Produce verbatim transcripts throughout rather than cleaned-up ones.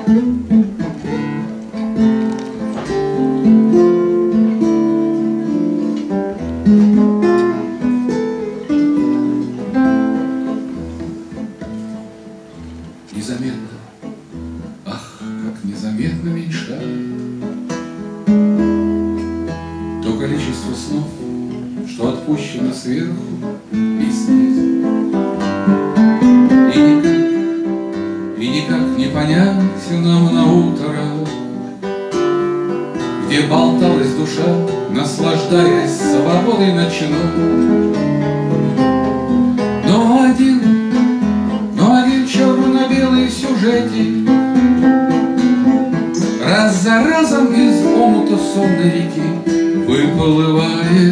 Незаметно, ах, как незаметно меньшает то количество снов, что отпущено сверху и снизу. И никак, и никак не понять нам на утро, где болталась душа, наслаждаясь свободой ночной. Но один, но один черно-белый сюжетик раз за разом из омута сонной реки выплывает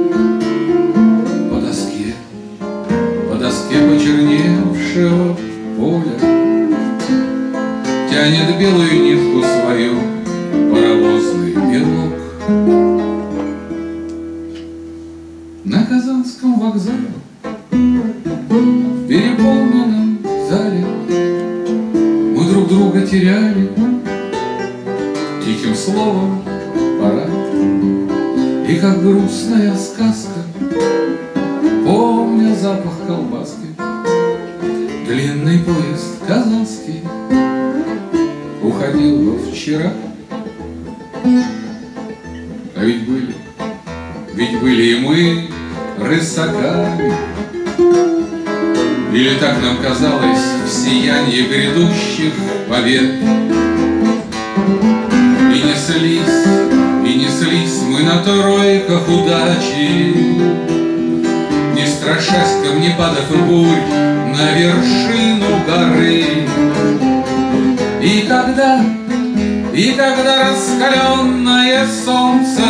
по доске, по доске почерневшего поля, тянет белую нитку свою паровозный белок. На Казанском вокзале, в переполненном зале, мы друг друга теряли. Тихим словом пора, и как грустная сказка, помня запах колбаски, длинный поезд казанский уходил во вчера. А ведь были, ведь были и мы рысаками, или так нам казалось в сиянии грядущих побед. И неслись, и неслись мы на тройках удачи, не страшась камнепадов и бурь, на вершину горы. И когда, и когда раскаленное солнце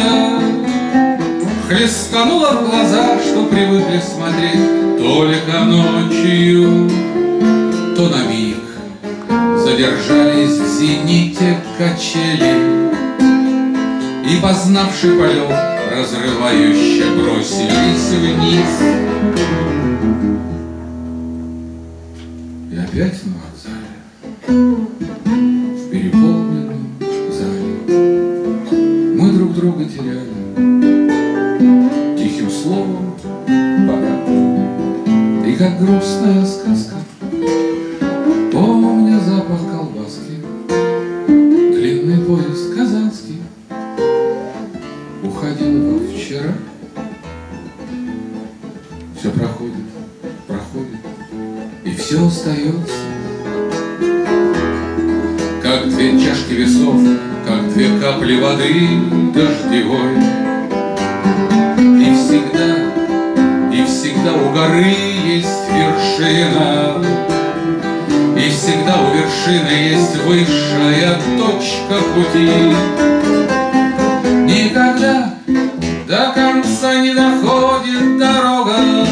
хлестануло в глаза, что привыкли смотреть только ночью, то на миг задержались в зените качели, и, познавший полет, разрывающе бросились вниз. И опять на вокзале, в переполненном зале, мы друг друга теряли. Тихим словом пора, и как грустная сказка, помня запах колбаски, длинный поезд казанский уходил во вчера. Все проходит, проходит, и все остается, как две чашки весов, как две капли воды дождевой. И всегда, и всегда у горы есть вершина, и всегда у вершины есть высшая точка пути. Никогда до конца не доходит дорога,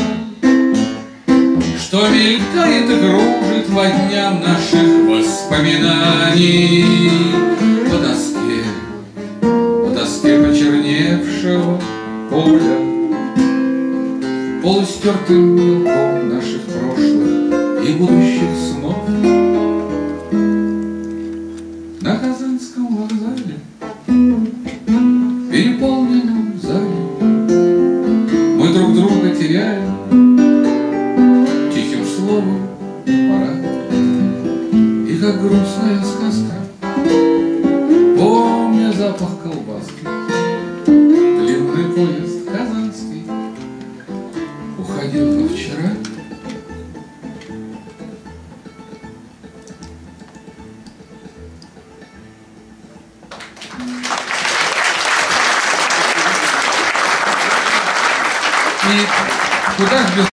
что мелькает и кружит по дням наших воспоминаний. По доске, по доске почерневшего поля, полустертым мелком наших прошлых и будущих снов. На Казанском вокзале, в переполненном зале, мы друг друга теряем. Тихим словом пора, и как грустная сказка, помня запах колбаски, длинный поезд казанский уходил во вчера. И куда же без